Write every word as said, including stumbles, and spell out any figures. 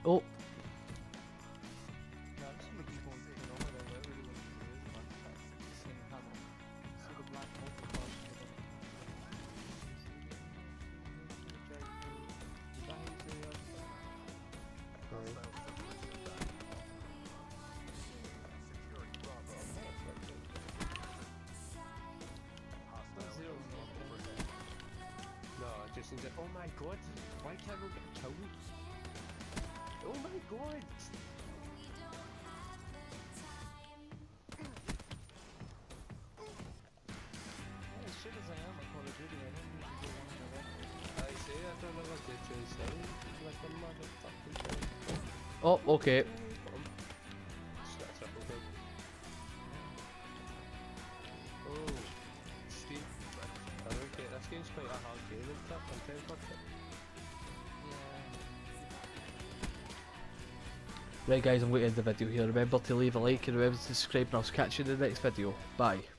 Oh. Oh my god, why can't we get killed? Oh my god! As shit as I am at Call of Duty, I don't need to go one in a row. I say I don't know what to do, so like a motherfucking thing. Oh, okay. Oh, Steve. Okay, this game's quite a hard game and stuff, I'm kind of it. Right guys, I'm going to end the video here. Remember to leave a like and remember to subscribe, and I'll catch you in the next video. Bye.